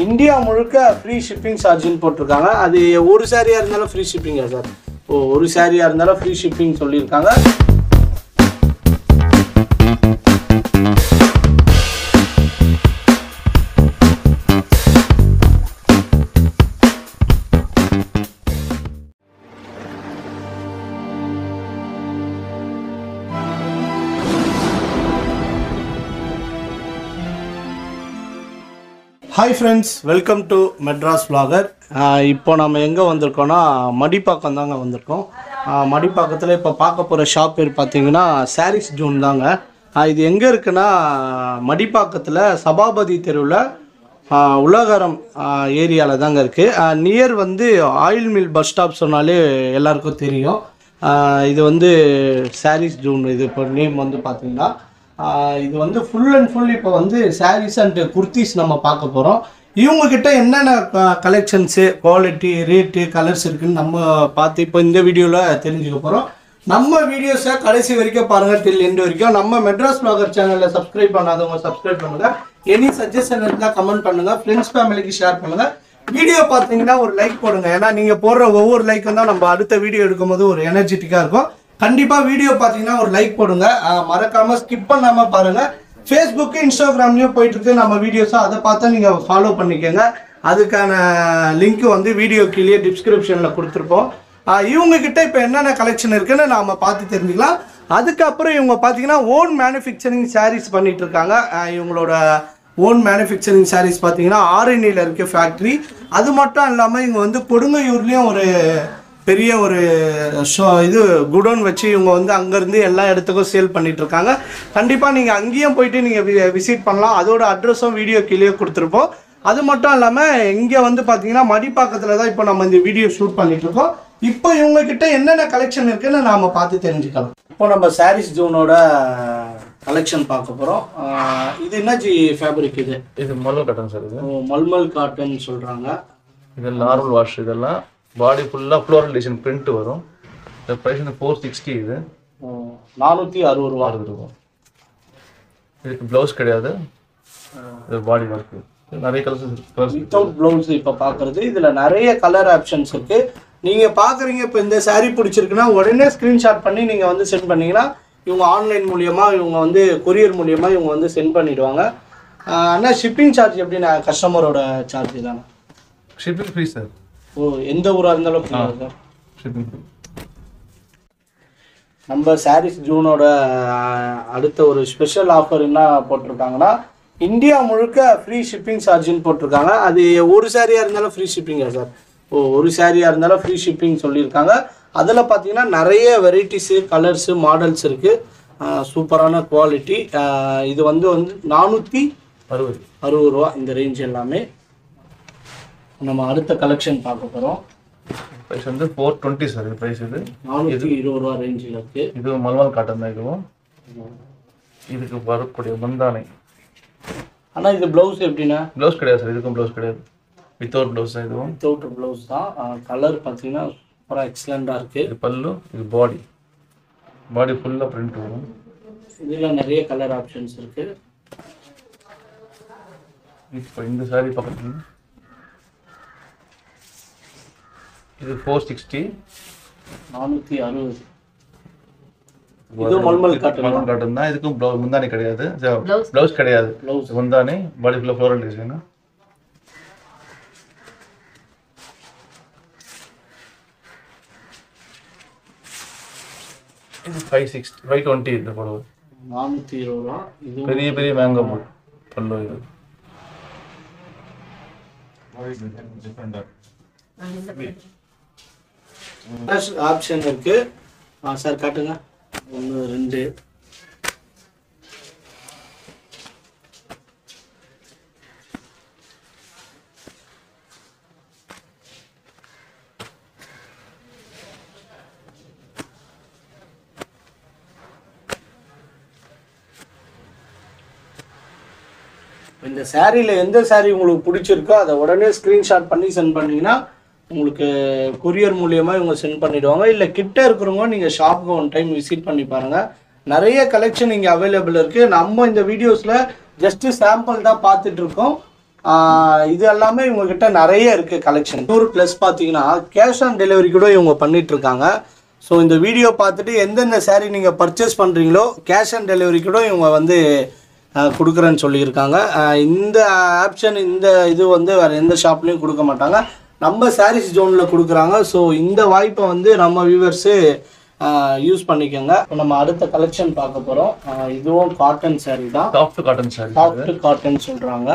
India முழுக்க free shipping சார்ஜ்னு போட்டிருக்காங்க. அது ஒரு சாரியாக இருந்தாலும் ஃப்ரீ ஷிப்பிங்கா சார்? ஒரு சாரியாக இருந்தாலும் ஃப்ரீ ஷிப்பிங் சொல்லியிருக்காங்க. Hi friends, welcome to Madras vlogger. இப்போ நம்ம எங்கே வந்திருக்கோன்னா மடிப்பாக்கம் தாங்க வந்திருக்கோம். மடிப்பாக்கத்தில் இப்போ பார்க்க போகிற ஷாப் பேர் பார்த்தீங்கன்னா சாரீஸ் ஜோன் தாங்க. இது எங்கே இருக்குன்னா மடிப்பாக்கத்தில் சபாபதி தெருவில் உலகரம் ஏரியாவில் தாங்க இருக்குது. நியர் வந்து ஆயில் மில் பஸ் ஸ்டாப் சொன்னாலே எல்லாருக்கும் தெரியும். இது வந்து சாரீஸ் ஜோன். இது இப்போ நேம் வந்து பார்த்தீங்கன்னா இது வந்து ஃபுல் அண்ட் ஃபுல் இப்போ வந்து சாரீஸ் அண்ட் குர்த்திஸ் நம்ம பார்க்க போகிறோம். இவங்கக்கிட்ட என்னென்ன கலெக்ஷன்ஸு, குவாலிட்டி, ரேட்டு, கலர்ஸ் இருக்குதுன்னு நம்ம பார்த்து இப்போ இந்த வீடியோவில் தெரிஞ்சுக்க போகிறோம். நம்ம வீடியோஸை கடைசி வரைக்கும் பாருங்கள், டில் எண்டு வரைக்கும். நம்ம மெட்ராஸ் vlogger சேனலில் சப்ஸ்கிரைப் பண்ணாதவங்க சப்ஸ்கிரைப் பண்ணுங்கள். எனி சஜஷன் இருந்தால் கமெண்ட் பண்ணுங்கள். ஃப்ரெண்ட்ஸ் ஃபேமிலிக்கு ஷேர் பண்ணுங்கள். வீடியோ பார்த்தீங்கன்னா ஒரு லைக் போடுங்க. ஏன்னா நீங்கள் போடுற ஒவ்வொரு லைக்கும் தான் நம்ம அடுத்த வீடியோ எடுக்கும்போது ஒரு எனர்ஜெட்டிக்காக இருக்கும். கண்டிப்பாக வீடியோ பார்த்தீங்கன்னா ஒரு லைக் போடுங்க. மறக்காமல் ஸ்கிப் பண்ணாமல் பாருங்கள். ஃபேஸ்புக்கு இன்ஸ்டாகிராம்லேயும் போயிட்டுருக்கு நம்ம வீடியோஸை, அதை பார்த்தா நீங்கள் ஃபாலோ பண்ணிக்கோங்க. அதுக்கான லிங்க்கு வந்து வீடியோ கீழே டிஸ்கிரிப்ஷனில் கொடுத்துருப்போம். இவங்கக்கிட்ட இப்போ என்னென்ன கலெக்ஷன் இருக்குன்னு நாம் பார்த்து தெரிஞ்சுக்கலாம். அதுக்கப்புறம் இவங்க பார்த்தீங்கன்னா ஓன் மேனுஃபேக்சரிங் சாரீஸ் பண்ணிகிட்டு இருக்காங்க. இவங்களோட ஓன் மேனுஃபேக்சரிங் சாரீஸ் பார்த்தீங்கன்னா ஆரணியில் இருக்க ஃபேக்ட்ரி. அது மட்டும் இல்லாமல் இவங்க வந்து கொடுங்கையூர்லேயும் ஒரு பெரிய ஒரு இது குடோன் வச்சு இவங்க வந்து அங்கேருந்து எல்லா இடத்துக்கும் சேல் பண்ணிகிட்ருக்காங்க. கண்டிப்பாக நீங்கள் அங்கேயும் போயிட்டு நீங்கள் விசிட் பண்ணலாம். அதோட அட்ரஸும் வீடியோ கீழே கொடுத்துருப்போம். அது மட்டும் இல்லாமல் இங்கே வந்து பார்த்தீங்கன்னா மடிப்பாக்கத்தில் தான் இப்போ நம்ம இந்த வீடியோ ஷூட் பண்ணிகிட்ருக்கோம். இப்போ இவங்கக்கிட்ட என்னென்ன கலெக்ஷன் இருக்குன்னு நாம் பார்த்து தெரிஞ்சுக்கலாம். இப்போ நம்ம சாரீஸ் ஜோனோட கலெக்ஷன் பார்க்க போகிறோம். இது என்ன ஃபேப்ரிக்? இது மல்மல் காட்டன் சார். இது மல்மல் காட்டன் சொல்கிறாங்க. இது நார்மல் வாஷ். இதெல்லாம் பாடி ஃபுல்லாக ஃப்ளோரல் டிசைன் பிரிண்ட் வரும். இந்த ப்ரைஸ் வந்து 460. இது 460 ரூபா இருக்கும். இதுக்கு ப்ளவுஸ் கிடையாது. இது பாடி ஒர்க்கு. நிறைய கலர்ஸ் வித்தவுட் ப்ளவுஸ் இப்போ பார்க்குறது. இதில் நிறைய கலர் ஆப்ஷன்ஸ் இருக்குது. நீங்கள் பார்க்குறீங்க. இப்போ இந்த சாரீ பிடிச்சிருக்குன்னா உடனே ஸ்க்ரீன்ஷாட் பண்ணி நீங்கள் வந்து சென்ட் பண்ணிங்கன்னா இவங்க ஆன்லைன் மூலியமாக இவங்க வந்து கொரியர் மூலியமாக இவங்க வந்து சென்ட் பண்ணிவிடுவாங்க. ஆனால் ஷிப்பிங் சார்ஜ் எப்படின்னா கஸ்டமரோட சார்ஜ் தானே? Shipping free sir. எந்த ஊராக இருந்தாலும் சார் ஷிப்பிங். நம்ம சாரீஸ் ஜூனோட அடுத்த ஒரு ஸ்பெஷல் ஆஃபர் என்ன போட்டிருக்காங்கன்னா இந்தியா முழுக்க ஃப்ரீ ஷிப்பிங் சார்ஜ்னு போட்டிருக்காங்க. அது ஒரு சாரியாக இருந்தாலும் ஃப்ரீ ஷிப்பிங்கா சார்? ஒரு சாரியாக இருந்தாலும் ஃப்ரீ ஷிப்பிங் சொல்லியிருக்காங்க. அதில் பார்த்தீங்கன்னா நிறைய வெரைட்டிஸு, கலர்ஸு, மாடல்ஸ் இருக்குது. சூப்பரான குவாலிட்டி. இது வந்து 460 ரூபா இந்த ரேஞ்ச் எல்லாமே. நம்ம அடுத்த கலெக்ஷன் பார்க்க போகிறோம். ப்ரைஸ் வந்து 420 சார். இது ப்ரைஸ் இது 420 ரூபா ரேஞ்சில் இருக்குது. இது மல்மல் காட்டன் தான். இதுவும் இதுக்கு வரக்கூடிய மந்தானை. ஆனால் இது ப்ளவுஸ் எப்படின்னா? ப்ளவுஸ் கிடையாது சார். இதுக்கும் ப்ளவுஸ் கிடையாது. வித்தவுட் ப்ளவுஸ் தான். இதுவும் வித்தவுட் ப்ளவுஸ் தான். கலர் பார்த்தீங்கன்னா சூப்பராக எக்ஸலண்ட்டாக இருக்குது. இது பல்லு. இது பாடி. பாடி ஃபுல்லாக பிரிண்ட் வரும். இதில் நிறைய கலர் ஆப்ஷன்ஸ் இருக்குது. இப்போ இந்த சாரி பக்கத்தில் இது 460. 460. இது மல்மல் காட்டன் தான். இதுக்கும் முந்தானி கிடையாது. ப்ளவுஸ் கிடையாது. முந்தானி பாடி ஃபுல்லாக ஃப்ளோரல் டிசைன். இது 520. இந்த படம் 420 ரூபா. இது பெரிய பெரிய மேங்கோ பல்லு. இது ஆப்ஷன் இருக்கு சார். காட்டுங்க. 1 2 இந்த சாரியில் எந்த சாரி உங்களுக்கு பிடிச்சிருக்கோ அதை உடனே ஸ்க்ரீன்ஷாட் பண்ணி சென்ட் பண்ணிங்கன்னா உங்களுக்கு கொரியர் மூலியமாக இவங்க சென்ட் பண்ணிவிடுவாங்க. இல்லை கிட்ட இருக்கிறவங்க நீங்கள் ஷாப்புக்கு ஒன் டைம் விசிட் பண்ணி பாருங்கள். நிறைய கலெக்ஷன் இங்கே அவைலபிள் இருக்குது. நம்ம இந்த வீடியோஸில் ஜஸ்ட்டு சாம்பிள் தான் பார்த்துட்ருக்கோம். இது எல்லாமே இவங்ககிட்ட நிறைய இருக்குது கலெக்ஷன். 100 ப்ளஸ் பார்த்தீங்கன்னா கேஷ் ஆன் டெலிவரி கூட இவங்க பண்ணிகிட்ருக்காங்க. ஸோ இந்த வீடியோ பார்த்துட்டு எந்தெந்த சாரீ நீங்கள் பர்ச்சேஸ் பண்ணுறீங்களோ கேஷ் ஆன் டெலிவரி கூட இவங்க வந்து கொடுக்குறேன்னு சொல்லியிருக்காங்க. இந்த ஆப்ஷன் இந்த இது வந்து வேறு எந்த ஷாப்லேயும் கொடுக்க மாட்டாங்க, நம்ம சாரீஸ் ஜோனில் கொடுக்குறாங்க. ஸோ இந்த வாய்ப்பை வந்து நம்ம வியூவர்ஸு யூஸ் பண்ணிக்கோங்க. இப்போ நம்ம அடுத்த கலெக்ஷன் பார்க்க போகிறோம். இதுவும் காட்டன் சாரீ தான். Soft cotton sari, soft cotton சொல்கிறாங்க.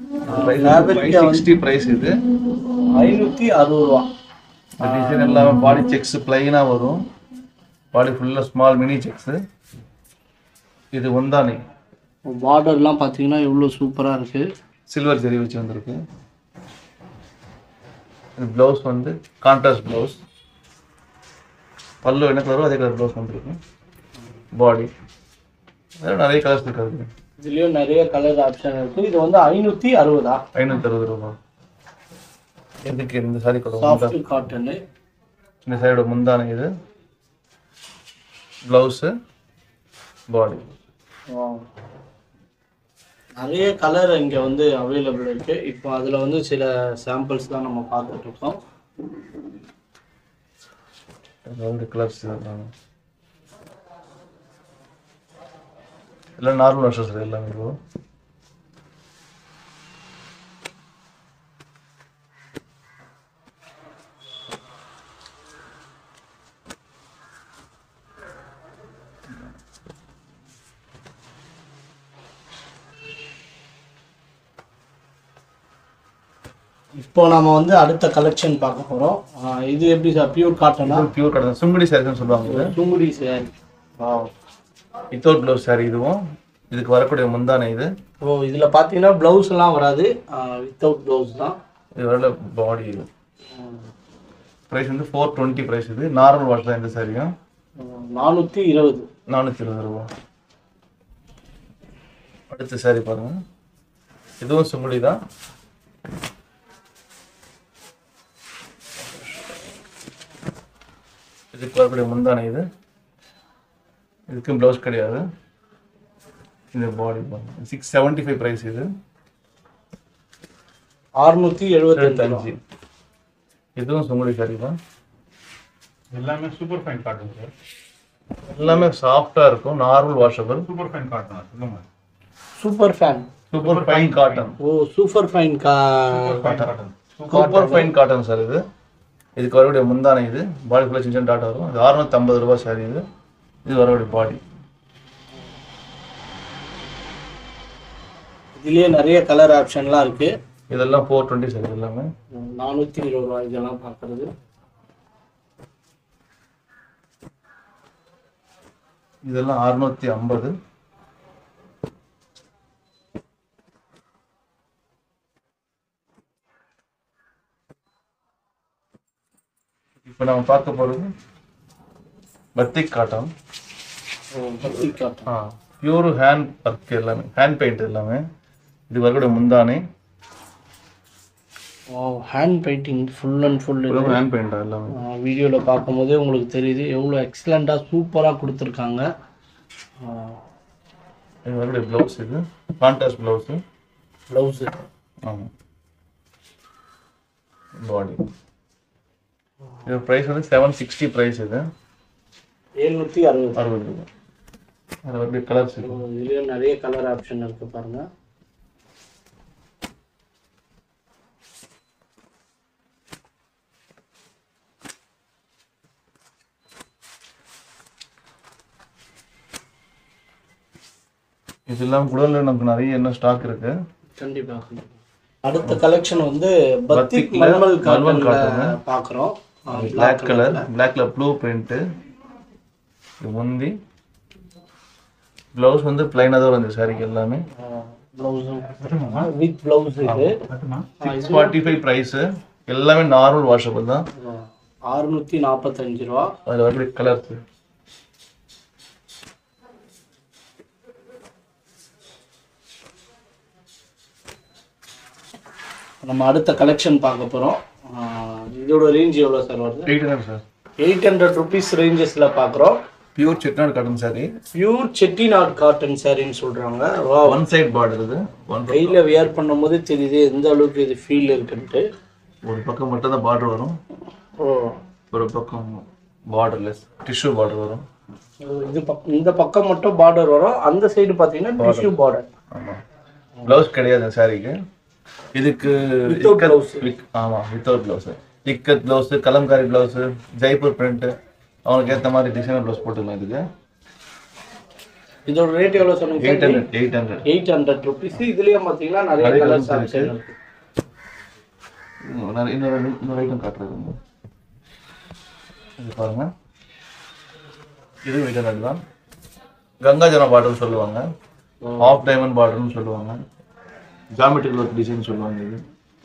பிரைஸ் இது 560 ரூபா. டிசைன் எல்லாமே பாடி செக்ஸ் பிளைனாக வரும். பாடி ஃபுல்லாக ஸ்மால் மினி செக்ஸு. இது ஒந்தானி. பார்டர்லாம் பார்த்தீங்கன்னா எவ்வளோ சூப்பராக இருக்குது. சில்வர் ஜெரி வச்சு வந்திருக்கு. இது ப்ளவுஸ் வந்து கான்ட்ராஸ்ட் ப்ளவுஸ். பல்லு என்ன கலரோ அதே கலர் ப்ளவுஸ் வந்துருக்கு. பாடி நிறைய கலர்ஸ் இருக்காது. இதுலேயும் நிறைய கலர் ஆப்ஷன் இருக்குது. இது வந்து 560. 560 ரூபா. எதுக்கு இந்த சாரி சாஃப்ட் காட்டனு. இந்த சாரியோட முந்தானை இது. Blouse, body. நிறைய கலர் இங்கே வந்து அவைலபிள் இருக்குது. இப்போ அதில் வந்து சில சாம்பிள்ஸ் தான் நம்ம பார்த்துட்ருக்கோம். கலர்ஸ் எல்லாம் நார்மல் வாஷஸ் எல்லாமே இருக்கும். இப்போ நம்ம வந்து அடுத்த கலெக்ஷன் பார்க்க போகிறோம். இது எப்படி சார்? பியூர் காட்டனா? பியூர் காட்டன் சுங்குடி சாரின்னு சொல்லுவாங்க. சுங்குடி சாரி. Without blouse sari. இதுவும் இதுக்கு வரக்கூடிய முந்தானை இது. ஓ, இதில் பார்த்தீங்கன்னா ப்ளவுஸ்லாம் வராது, வித்தவுட் ப்ளவுஸ் தான். இது வரல பாடி. இது ப்ரைஸ் வந்து 420 ப்ரைஸ். இது நார்மல் வாஷ் தான். இந்த சாரியும் 420 ரூபா. அடுத்த சாரி பாருங்க. இதுவும் சுங்குடி தான். இதுக்கு வரக்கூடிய முந்தானை இது. இதுக்கும் ப்ளவுஸ் கிடையாது. இந்த பாடி 675 ப்ரைஸ். இது 675. இதுவும் சுங்குடி சாரி தான். எல்லாமே சூப்பர் ஃபைன் காட்டன் சார். எல்லாமே சாஃப்டா இருக்கும். Normal washable. Super fine cotton சொல்லுங்க. Super fine. Super fine cotton. Oh, super fine cotton. Super fine cotton sir. இது இதுக்கு வரக்கூடிய முந்தானை இது. பாடி ஃபுல்லாக சின்ன டாட் வரும். இது 650 ரூபா சாரி. இது இது வரக்கூடிய பாடி. இதுலயே நிறைய கலர் ஆப்ஷன்லாம் இருக்கு. இதெல்லாம் 420 சாரி. எல்லாமே 420 ரூபா. இதெல்லாம் பார்க்கறது இதெல்லாம் 650. இப்போ நம்ம பார்க்க போகிறது batik cotton. Pure hand work. எல்லாமே ஹேண்ட் பெயிண்ட். எல்லாமே இது வரக்கூடிய முந்தானை. Hand painting full and full. Hand பெயிண்டா எல்லாமே. வீடியோவில் பார்க்கும்போதே உங்களுக்கு தெரியுது எவ்வளோ எக்ஸலண்ட்டாக சூப்பராக கொடுத்துருக்காங்க. இது வரக்கூடிய ப்ளவுஸ். இது கான்ட்ராஸ்ட் ப்ளவுஸு. ப்ளவுஸு. ஆமாம். பாடி. இது ப்ரைஸ் வந்து 760 ப்ரைஸ். இது 760 ரூபா. அது வரக்கூடிய கலர்ஸ். இதுலேயும் நிறைய கலர் ஆப்ஷன் இருக்குது பாருங்கள். இதெல்லாம் குடல்ல நமக்கு நிறைய என்ன ஸ்டாக் இருக்கு. கண்டிப்பா. அடுத்த கலெக்ஷன் வந்து பத்திக் மல்மல் காட்டன் பார்க்குறோம். Black colour. பிளாக்ல ப்ளூ பிரிண்ட். இது முந்தி. ப்ளவுஸ் வந்து பிளைனாக தான் வந்து சாரிக்கு எல்லாமே. Blouse with blouse. இது 645 ப்ரைஸ். எல்லாமே நார்மல் வாஷபிள் தான். 645 ரூபா. அதில் வரக்கூடிய கலர்ஸ். நம்ம அடுத்த கலெக்ஷன் பார்க்க போகிறோம். இதோட ரேஞ்ச் எவ்வளோ சார் வருது? 800 சார். 800 ருபீஸ் ரேஞ்சஸில் பார்க்குறோம். Pure Chettinad cotton saree. Pure Chettinad cotton சாரின்னு சொல்றாங்க. ஒன் சைடு பார்டர் இது. கையில வியர் பண்ணும்போது தெரியுது எந்த அளவுக்கு இது ஃபீல் இருக்குன்ட்டு. ஒரு பக்கம் மட்டும் தான் பார்டர் வரும். ஒரு பக்கம் பார்டர்லெஸ் டிஷ்யூ பார்டர் வரும். இந்த பக்கம் மட்டும் பார்டர் வரும், அந்த சைடு பாத்தீங்கன்னா டிஷ்யூ பார்டர். ஆமா. ப்ளவுஸ் கிடையாது அந்த சாரிக்கு. இதுக்கு ஆமா without blouse. Ikat blouse, kalamkari blouse, Jaipur print அவங்களுக்கு ஏற்ற மாதிரி டிசைனர் ப்ளவுஸ் போட்டுக்கலாம். இதுக்கு இதோட ரேட் எவ்வளவு சொன்னீங்க? 800 rupees. இதுலயே பாத்தீங்கன்னா நிறைய கலர்ஸ் ஆப்ஷன் இருக்கு. இன்னொரு ஐட்டம் காட்டுறது இது பாருங்க. இது 800 தான். கங்கா ஜமுனா பார்டர்னு சொல்லுவாங்க, ஆஃப் டைமண்ட் பார்டர்னு சொல்லுவாங்க, ஜாமெட்ரிக்கல் ஒர்க் டிசைன் சொல்லுவாங்க. இது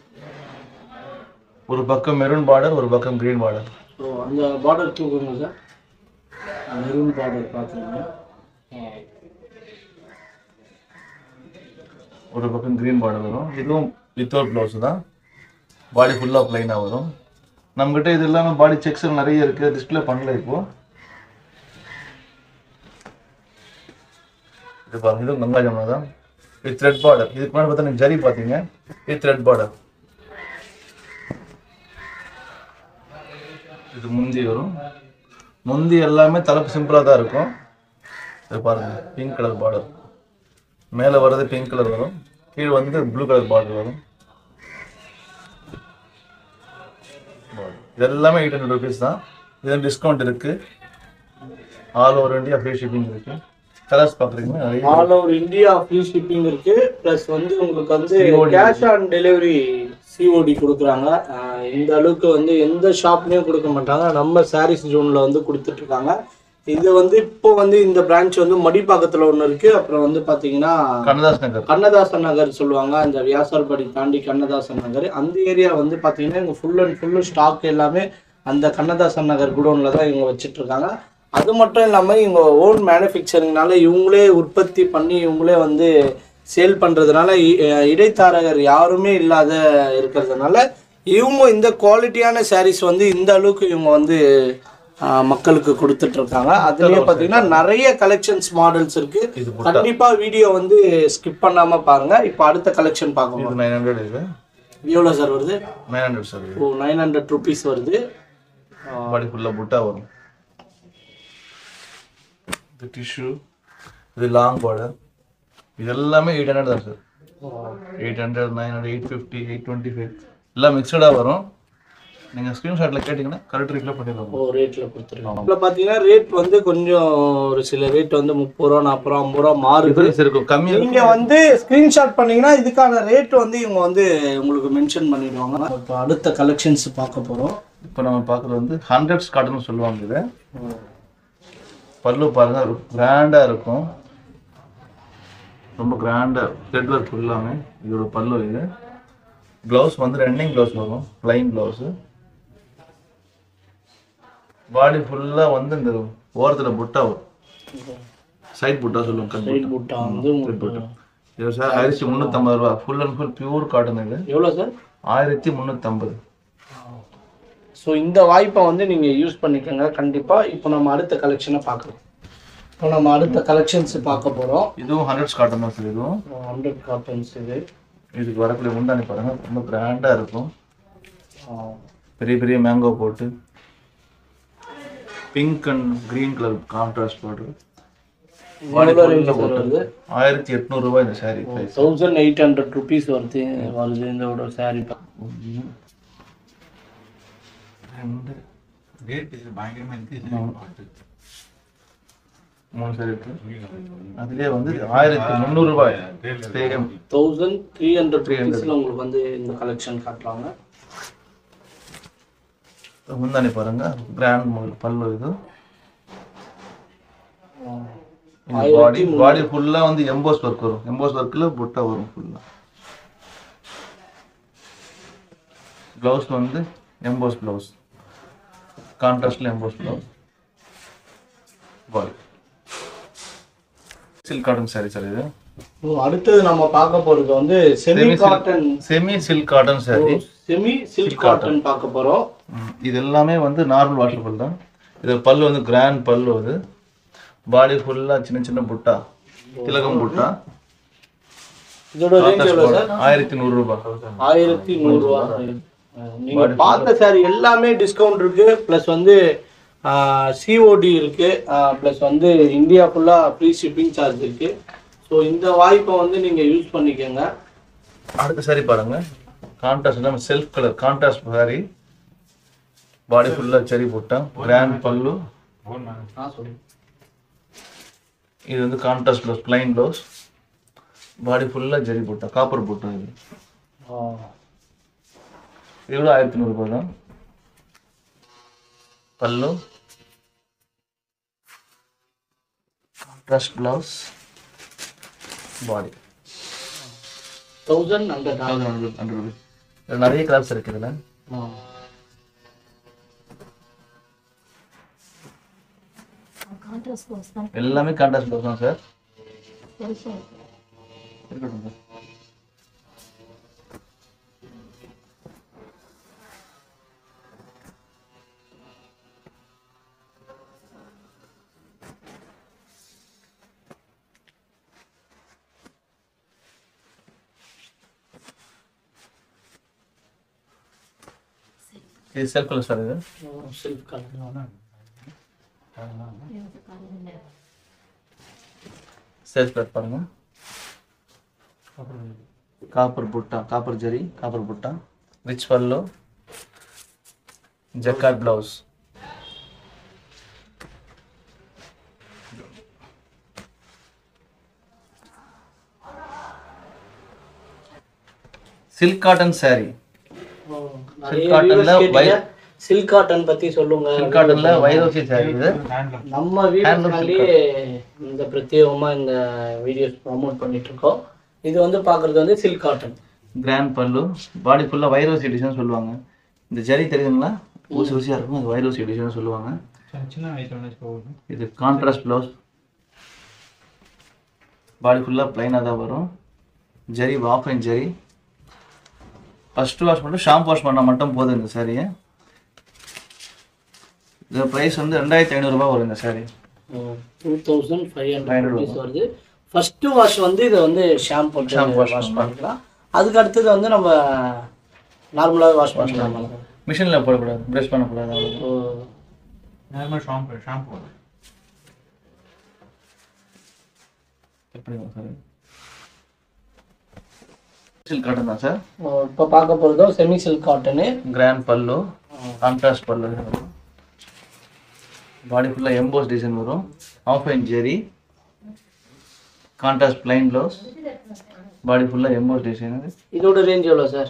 ஒரு பக்கம் மெரூன் பார்டர், ஒரு பக்கம் கிரீன் பார்டர். அந்த பார்டர் தூக்குங்க சார். மெரூன் பார்டர் பாத்தீங்கன்னா ஒரு பக்கம் கிரீன் பார்டர் வரும். இதுவும் வித்தவுட் ப்ளவுஸ் தான். பாடி ஃபுல்லாக ப்ளைனாக வரும். நம்மகிட்ட இது இல்லாமல் பாடி செக்ஸ் நிறைய இருக்குது, டிஸ்பிளே பண்ணல இப்போ. இது பாருங்க, இதுவும் கங்கா ஜமுனா தான். இது த்ரெட் பார்டர். இதுக்கு முன்னாடி பார்த்தா நீங்கள் ஜரி பார்த்தீங்க, இது த்ரெட் பார்டர். இது முந்தி வரும். முந்தி எல்லாமே தலைப்பு சிம்பிளாக தான் இருக்கும். இது பாருங்க, பிங்க் கலர் பார்டர். மேலே வர்றது பிங்க் கலர் வரும், கீழே வந்து ப்ளூ கலர் பார்டர் வரும். இது எல்லாமே 800 rupees தான். இது டிஸ்கவுண்ட் இருக்கு. All over India free shipping இருக்கு. கலர்ஸ் பார்க்குறீங்கன்னா நிறைய all over India free shipping இருக்கு. ப்ளஸ் வந்து உங்களுக்கு வந்து கேஷ் ஆன் டெலிவரி சிஓடி கொடுக்குறாங்க. இந்த அளவுக்கு வந்து எந்த ஷாப்லேயும் கொடுக்க மாட்டாங்க, நம்ம சாரீஸ் ஜோனில் வந்து கொடுத்துட்டு இருக்காங்க. இது வந்து இப்போ வந்து இந்த பிரான்ச் வந்து மடிப்பாக்கத்தில் ஒன்று இருக்கு. அப்புறம் வந்து பார்த்தீங்கன்னா கண்ணதாசன் நகர் சொல்லுவாங்க. அந்த வியாசார்படி தாண்டி கண்ணதாசன் நகர், அந்த ஏரியா வந்து பார்த்தீங்கன்னா இங்கே ஃபுல் அண்ட் ஃபுல்லு ஸ்டாக் எல்லாமே அந்த கண்ணதாசன் நகர் குடோனில் தான் இவங்க வச்சுட்டு இருக்காங்க. அது மட்டும் இல்லாமல் இவங்க ஓன் மேனுஃபேக்சரிங்னால இவங்களே உற்பத்தி பண்ணி இவங்களே வந்து சேல் பண்ணுறதுனால இடைத்தரகர் யாருமே இல்லாத இருக்கிறதுனால இவங்க இந்த குவாலிட்டியான சாரீஸ் வந்து இந்த அளவுக்கு இவங்க வந்து மக்களுக்கு கொடுத்துட்டு இருக்காங்க. அதுலயே பார்த்தீங்கன்னா நிறைய கலெக்ஷன்ஸ் மாடல்ஸ் இருக்கு. கண்டிப்பா வீடியோ வந்து ஸ்கிப் பண்ணாம பாருங்க. இப்போ அடுத்த கலெக்ஷன் பார்க்கணும். 900 இது எவ்வளோ சார் வருது? 900 சார். ஓ 900 rupees வருது. பாடி ஃபுல்லா புட்டா வரும். இது டிஷ்யூ, இது லாங் பார்டர். இது எல்லாமே 800 தான் சார். 800, 900, 850, 825 எல்லாம் மிக்சடா வரும். நீங்க ஸ்கிரீன்ஷாட்ல கேட்டிங்கன்னா கரெக்ட் ரேட்ல பண்ணிடுவாங்க. ஓ ரேட்ல கொடுத்துருக்காங்க. இதுல பாத்தீங்கன்னா ரேட் வந்து கொஞ்சம் ஒரு சில ரேட் வந்து 30 ரூபா 40 ரூபா 50 ரூபா மாறுது இருக்கும். கம்மி நீங்க வந்து ஸ்கிரீன்ஷாட் பண்ணீங்கன்னா இதுக்கான ரேட் வந்து இவங்க வந்து உங்களுக்கு மென்ஷன் பண்ணிடுவாங்க. இப்போ அடுத்த கலெக்ஷன்ஸ் பார்க்க போறோம். இப்போ நம்ம பார்க்குறது வந்து 100s காட்டன் சொல்லுவாங்க. இது பல்லு பாருங்க, கிராண்டா இருக்கும். ரொம்ப கிராண்டா த்ரெட் ஒர்க் ஃபுல்லாமே இதோட பல்லு. இது ப்ளவுஸ் வந்து ரன்னிங் ப்ளவுஸ் வரும், பிளைன் ப்ளவுஸ். பாடி ஃபுல்லா வந்து இந்த ஓரத்துல புட்டா வரும், சைட் புட்டா சொல்லுவாங்க. சைட் புட்டா வந்து இது சார் 1350 ரூபா. Full and full pure cotton. இது எவ்வளோ சார்? 1350. ஸோ இந்த வாய்ப்பை வந்து நீங்கள் யூஸ் பண்ணிக்கோங்க கண்டிப்பாக. இப்போ நம்ம அடுத்த கலெக்ஷனை பார்க்கலாம். இப்போ நம்ம அடுத்த கலெக்ஷன்ஸ் பார்க்க போகிறோம். இதுவும் 100s காட்டன் தான் சார். இதுவும் 100 காட்டன்ஸ். இதுக்கு வரக்கூடிய முந்தானி பாருங்க, ரொம்ப கிராண்டாக இருக்கும். பெரிய பெரிய மேங்கோ போட்டு pink and green colour contrast போட்டு 1800 ரூபாய் இந்த சாரி. 1800 rupees வருது இந்த சாரி. அதுலயே வந்து 1300 ரூபாய். 1300 rupeesல உங்களுக்கு வந்து இந்த கலெக்ஷன் காட்டுறாங்க. முந்தானி பாருங்க, கிராண்ட் மாடல் பல்லு. இது பாடி ஃபுல்லா வந்து எம்போஸ் ஒர்க் வரும். எம்போஸ் ஒர்க்ல புட்டா வரும் ஃபுல்லா. ப்ளவுஸ் வந்து எம்போஸ் ப்ளவுஸ், கான்ட்ராஸ்ட்ல emboss blouse. Body silk cotton sari sir. இது அடுத்தது நம்ம பார்க்க போறது வந்து semi cotton, semi silk cotton sari. Semi silk cotton பார்க்க போறோம். இது எல்லாமே வந்து நார்மல் வாட்டர்ஃபால் தான். இது பல்லு வந்து கிராண்ட் பல்லு. அது பாடி ஃபுல்லாக சின்ன சின்ன புட்டா, திலகம் புட்டா. இதோட ரேஞ்ச் எவ்வளோ சார்? 1100 ரூபாய். 1100 ரூபா. நீங்கள் பார்த்த சார் எல்லாமே டிஸ்கவுண்ட் இருக்குது. ப்ளஸ் வந்து சிஓடி இருக்குது. ப்ளஸ் வந்து இந்தியா ஃபுல்லாக ஃப்ரீ ஷிப்பிங் சார்ஜ் இருக்குது. ஸோ இந்த வாய்ப்பை வந்து நீங்கள் யூஸ் பண்ணிக்கோங்க. அடுத்த சாரி பாருங்க, கான்ட்ராஸ்ட் நம்ம self colour contrast sari, body ஃபுல்லாக சரி போட்டா, கிராண்ட் பல்லு. இது வந்து contrast blouse, plain blouse, body ஃபுல்லாக ஜரி போட்டா, காப்பர் போட்டா. இது எவ்வளோ 1100 ரூபாய் தான். பல்லு, கான்ட்ராஸ்ட் ப்ளவுஸ், பாடி 1100 ரூபாய். நிறைய கலர்ஸ் இருக்கு இதுல. எல்லாமே கான்ட்ராஸ்ட் ப்ளவுஸ் தான் சார். இருக்கட்டும் சார். இது செல்ஃப் கலர் சார். இது செல்ஃப் கலர். செல்ஃப் கலர் பாருங்க. காப்பர் புட்டா, காப்பர் ஜரி, காப்பர் புட்டா, rich pallu, jacquard blouse. Silk cotton sari. Silk காட்டன்ல சில்க் காட்டன் பத்தி சொல்லுங்க. சில்க் காட்டன்ல வைரோசி சாரி. இது நம்ம வீடியோஸ்லயே இந்த பிரத்யேகமா இந்த வீடியோஸ் ப்ரோமோட் பண்ணிட்டு இருக்கோம். இது வந்து பாக்குறது வந்து சில்க் காட்டன். கிராண்ட் பல்லு, பாடி ஃபுல்லா வைரோசி எடிஷன் சொல்லுவாங்க. இந்த ஜரி தெரியுதுங்களா, ஊசி ஊசியா இருக்கும், அது வைரோசி எடிஷன் சொல்லுவாங்க. இது கான்ட்ராஸ்ட் ப்ளவுஸ், பாடி ஃபுல்லா பிளைனா தான் வரும். ஜரி ஆஃப் அண்ட் ஜரி. ஃபர்ஸ்ட் வாஷ் மட்டும் ஷாம்பு வாஷ் பண்ணால் மட்டும் போதும் இந்த சாரியை. இந்த ப்ரைஸ் வந்து 2500 ரூபாய் வரும் இந்த சாரி. 2500 rupees வருது. ஃபர்ஸ்ட் வாஷ் வந்து இதை வந்து ஷாம்பு வாஷ் பண்ணிக்கலாம். அதுக்கு அடுத்தது வந்து நம்ம நார்மலாக வாஷ் பண்ணலாம். மிஷினில் போடக்கூடாது, ப்ரஷ் பண்ணக்கூடாது. நார்மல் ஷாம்பு எப்படி சார்? சில்க் காட்டன் தான் சார். இப்போ பார்க்க போகிறதோ semi silk cotton. Grand pallu, contrast pallu, body ஃபுல்லாக எம்போஸ் டிசைன் வரும். ஆஃப் அண்ட் ஜெரி, கான்ட்ராஸ்ட் பிளைன் ப்ளவுஸ், பாடி ஃபுல்லாக எம்போஸ் டிசைன். இதோட ரேஞ்ச் எவ்வளோ சார்?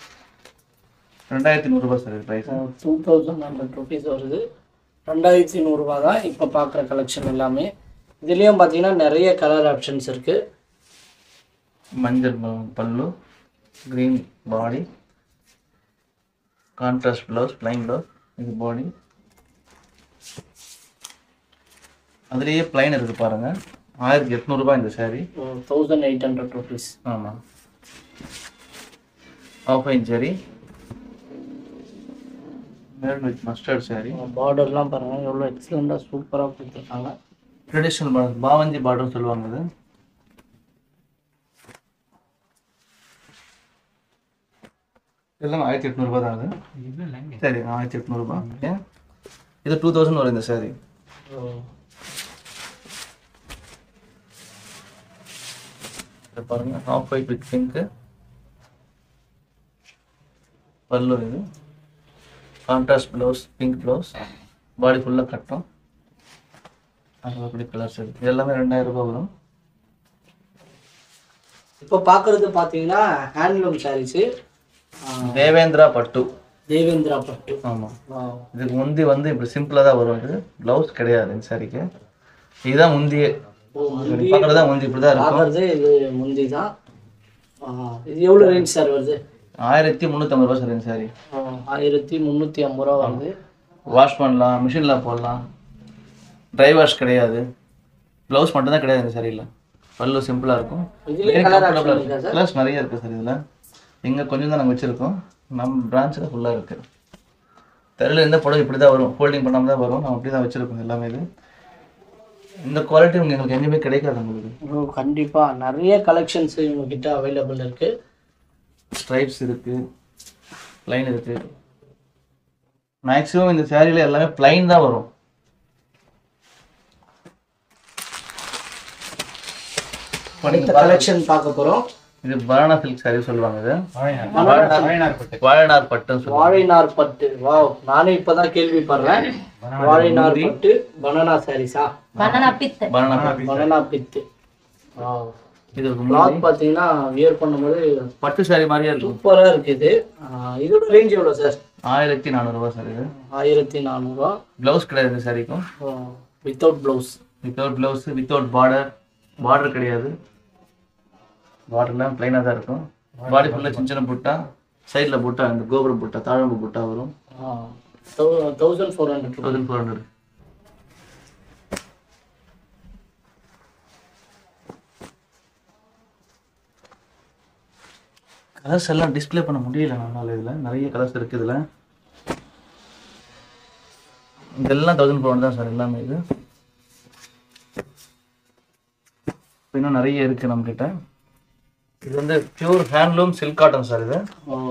2100 ரூபாய் சார் ப்ரைஸ். 2100 rupees வருது. 2100 ரூபா தான் இப்போ பார்க்குற கலெக்ஷன் எல்லாமே. இதுலேயும் பார்த்தீங்கன்னா நிறைய கலர் ஆப்ஷன்ஸ் இருக்குது. மஞ்சள் pallu, green body, contrast blouse, plain blouse. இது பாடி, அதுலேயே பிளைன் இருக்குது பாருங்க. 1800 ரூபாய் இந்த சாரி. 1800 rupees. ஆமாம். ஆஃப் அண்ட் ஜெரி, மெரூன் வித் மஸ்டர்ட் சாரி. பார்டர்லாம் பாருங்கள் எவ்வளோ எக்ஸலண்டாக சூப்பராக கொடுத்துருக்காங்க. ட்ரெடிஷ்னல் பார்டர், பாவஞ்சி பார்டர்னு சொல்லுவாங்க. இது எல்லாம் 1800 ரூபாய் தான். அது சரி, 1800 ரூபாய். இது 2000 வரும் இந்த சாரி. பாருங்க, of white with pink pallu. இது contrast blouse, pink blouse, body ஃபுல்லாக கட்டும். அப்படி கலர்ஸ் இருக்குது. எல்லாமே 2000 ரூபாய் வரும். இப்போ பார்க்குறது பார்த்தீங்கன்னா ஹேண்ட்லூம் சாரீஸு. தேவேந்திரா பட்டு. தேவேந்திரா பட்டு. ஆமாம். இதுக்கு முந்தி வந்து இப்படி சிம்பிளாக தான் வரும். இது ப்ளவுஸ் கிடையாது இந்த சாரிக்கு. இதுதான் முந்தியே. பார்க்குறது தான் முந்தி, இப்படி தான் இருக்கும். இது முந்தி தான். இது எவ்வளோ ரேஞ்ச் சார் வருது? 1350 ரூபா சார் இந்த சாரி. 1350 ரூபா வருது. வாஷ் பண்ணலாம், மிஷினில் போடலாம். ட்ரை வாஷ் கிடையாது. ப்ளவுஸ் மட்டும் தான் கிடையாது இந்த சாரியில். பல்லு சிம்பிளாக இருக்கும். கலர்ஸ் நிறைய இருக்குது சார் இதில். இங்கே கொஞ்சம் தான் நாங்கள் வச்சுருக்கோம். நம்ம பிரான்ச்சில் ஃபுல்லாக இருக்குது. தெருவில் எந்த புடவை இப்படி தான் வரும், ஃபோல்டிங் பண்ணாமல் தான் வரும். நம்ம அப்படி தான் வச்சுருக்கோம் எல்லாமே. இது இந்த குவாலிட்டி உங்களுக்கு எங்கேயுமே கிடைக்காது உங்களுக்கு. கண்டிப்பாக நிறைய கலெக்ஷன்ஸ் இவங்ககிட்ட அவைலபிள் இருக்குது. ஸ்ட்ரைப்ஸ் இருக்குது, ப்ளைன் இருக்குது. மேக்ஸிமம் இந்த சாரியில் எல்லாமே ப்ளைன் தான் வரும். கலெக்ஷன் பார்க்க போகிறோம். இது பனானா சில்க் சாரி சொல்லுவாங்க. இது வாழைநார் பட்டு. வாழைநார் பட்டு. வாவ், நானே இப்பதான் கேள்விப்படுறேன். வாழைநார் பட்டு பனானா சாரீஸா? Banana pith. Banana pith. Wow, இது கிளாத் பாத்தீங்கன்னா வியர் பண்ணும்போது பட்டு சாரி மாதிரியே இருக்கும். சூப்பரா இருக்குது. இதோட ரேஞ்ச் எவ்வளவு சார்? 1400 ரூபா சார். இது 1400 ரூபா. பிளவுஸ் கிடையாது இந்த சாரிக்கும். Without blouse. Without blouse, without border கிடையாது. பார்டர்லாம் பிளைனாக தான் இருக்கும். பாடி ஃபுல்லாக சின்ன சின்ன புட்டா, சைடில் புட்டா, இந்த கோபுரம் புட்டா, தாழம்பு புட்டா வரும். 1400. கலர்ஸ் எல்லாம் டிஸ்பிளே பண்ண முடியல நம்மளால. இதில் நிறைய கலர்ஸ் இருக்குது. இதில் இதெல்லாம் 1400 தான் சார் எல்லாமே. இது இன்னும் நிறைய இருக்குது நம்மக்கிட்ட. இது வந்து pure handloom silk cotton sir. இது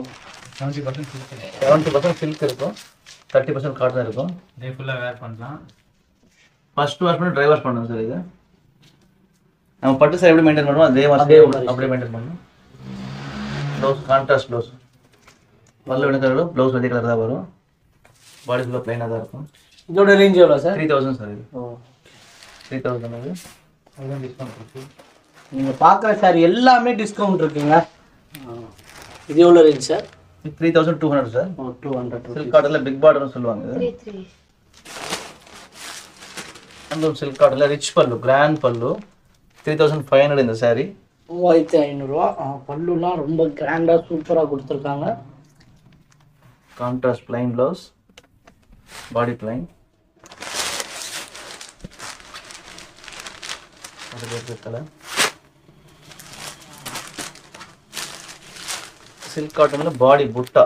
70% சில்க் இருக்கும், 30% காட்டன் இருக்கும். டே ஃபுல்லாக வேர் பண்ணலாம். ஃபர்ஸ்ட் வாஷ் பண்ணி ட்ரை வாஷ் பண்ணணும் சார். இது நம்ம பட்டு சார் எப்படி மெயின்டைன் பண்ணுவோம் அதே மாதிரி அப்படியே மெயின்டைன் பண்ணணும். ப்ளவுஸ் கான்ட்ராஸ்ட் ப்ளவுஸ், பல்லு வெள்ளை கலர், ப்ளவுஸ் வெள்ளை கலர் தான் வரும். பாடி ஃபுல்லாக ப்ளைனாக தான் இருக்கும். இதோட ரேஞ்ச் எவ்வளோ சார்? 3000 சார். இது 3000 அது. அதுதான் டிஸ்கவுண்ட் இருக்குது. நீங்கள் பார்க்குற சார் எல்லாமே டிஸ்கவுண்ட் இருக்குங்க. இது எவ்வளோ ரேஞ்ச் சார்? 3200 சார். 200. சில்க் காட்டனில் பிக் பார்டர்னு சொல்லுவாங்க. ஹேண்ட்லூம் சில்க் காட்டனில் ரிச் பல்லு, கிராண்ட் பல்லு. 3500 இந்த சாரி. 3500 ரூபா. பல்லுலாம் ரொம்ப கிராண்டாக சூப்பராக கொடுத்துருக்காங்க. Contrast plain blouse, body plain. Colour silk காட்டனில் பாடி புட்டா,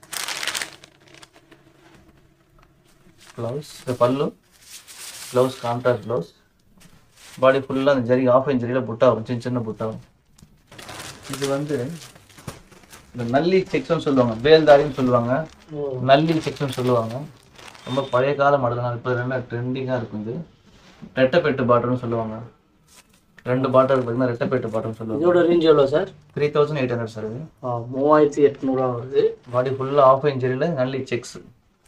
ப்ளவுஸ் பல்லு, ப்ளவுஸ் கான்ட்ராஸ்ட் ப்ளவுஸ். பாடி ஃபுல்லாக அந்த ஜரி ஆஃப் இன்ச் ஜரியில் புட்டா வரும், சின்ன சின்ன புட்டா வரும். இது வந்து இந்த நல்லி செக்ஷன் சொல்லுவாங்க, வேல்தாரின்னு சொல்லுவாங்க, நல்லி செக்ஷன் சொல்லுவாங்க. ரொம்ப பழைய கால மாடல் தான். இப்போ ரெண்டு ட்ரெண்டிங்காக இருக்கும். இது ரெட்டைப்பேட்டு பாட்டர்னு சொல்லுவாங்க. 2 பாட்டர் பார்த்தீங்கன்னா ரெட்டைப்பேட்டு பாட்டர்னு சொல்லுவாங்க. இதோட ரேஞ்ச் எவ்வளோ சார்? 3800 சார். இது 3800 வருது. பாடி ஃபுல்லாக ஆஃப் இன்ச் ஜரியில் நல்லி செக்ஸ்.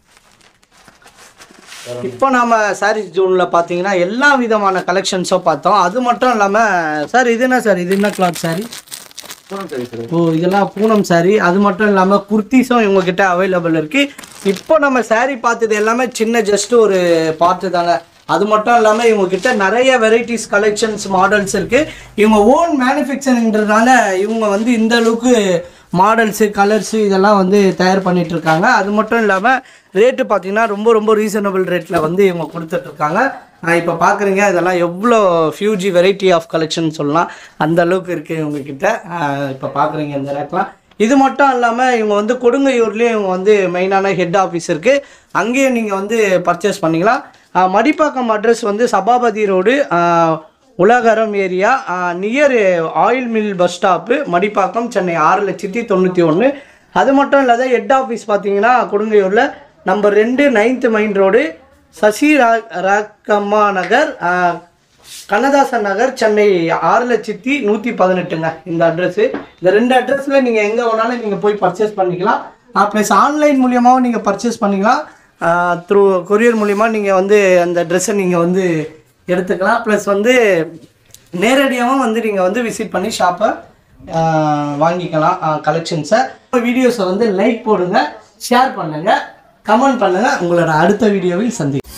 இப்போ நம்ம சாரீஸ் ஜோனில் பார்த்தீங்கன்னா எல்லா விதமான கலெக்ஷன்ஸும் பார்த்தோம். அது மட்டும் இல்லாமல் சார் இது என்ன சார்? இது என்ன கிளாத் சாரி? ஓ, இதெல்லாம் பூனம் சாரி. அது மட்டும் இல்லாமல் குர்த்திஸும் இவங்ககிட்ட அவைலபிள் இருக்குது. இப்போ நம்ம சாரீ பார்த்தது எல்லாமே சின்ன ஜஸ்ட் ஒரு பார்த்து தாங்க. அது மட்டும் இல்லாமல் இவங்ககிட்ட நிறைய வெரைட்டிஸ் கலெக்ஷன்ஸ் மாடல்ஸ் இருக்குது. இவங்க ஓன் மேனுஃபேக்சரிங்கிறதுனால இவங்க வந்து இந்த அளவுக்கு மாடல்ஸு கலர்ஸு இதெல்லாம் வந்து தயார் பண்ணிகிட்ருக்காங்க. அது மட்டும் இல்லாமல் ரேட்டு பார்த்திங்கன்னா ரொம்ப ரொம்ப ரீசனபிள் ரேட்டில் வந்து இவங்க கொடுத்துட்ருக்காங்க. இப்போ பார்க்குறீங்க இதெல்லாம் எவ்வளோ ஃபியூஜி வெரைட்டி ஆஃப் கலெக்ஷன் சொல்லலாம், அந்த அளவுக்கு இருக்குது இவங்கக்கிட்ட. இப்போ பார்க்குறீங்க இந்த ரேக்லாம். இது மட்டும் இல்லாமல் இவங்க வந்து கொடுங்கையூர்லேயும் இவங்க வந்து மெயினான ஹெட் ஆஃபீஸ் இருக்குது. அங்கேயும் நீங்கள் வந்து பர்ச்சேஸ் பண்ணிக்கலாம். மடிப்பாக்கம் அட்ரஸ் வந்து Sabapathy road, Ullagaram area, near oil mill bus stop, Madipakkam, Chennai 6,91,000. அது மட்டும் இல்லாத ஹெட் ஆஃபீஸ் பார்த்தீங்கன்னா கொடுங்கையூரில் number 2 9th main road, Sasirakkamma Nagar, Kannadasan Nagar, Chennai 6,118ங்க இந்த அட்ரஸு. இந்த 2 அட்ரஸில் நீங்கள் எங்கே வேணாலும் நீங்கள் போய் பர்ச்சேஸ் பண்ணிக்கலாம். ப்ளஸ் ஆன்லைன் மூலியமாகவும் நீங்கள் பர்ச்சேஸ் பண்ணிக்கலாம். த்ரூ கொரியர் மூலிமா நீங்கள் வந்து அந்த ட்ரெஸ்ஸை நீங்கள் வந்து எடுத்துக்கலாம். ப்ளஸ் வந்து நேரடியாகவும் வந்து நீங்கள் வந்து விசிட் பண்ணி ஷாப்பை வாங்கிக்கலாம் கலெக்ஷன்ஸை. வீடியோஸை வந்து லைக் போடுங்க, ஷேர் பண்ணுங்கள், கமெண்ட் பண்ணுங்கள். உங்களோட அடுத்த வீடியோவில் சந்திப்போம்.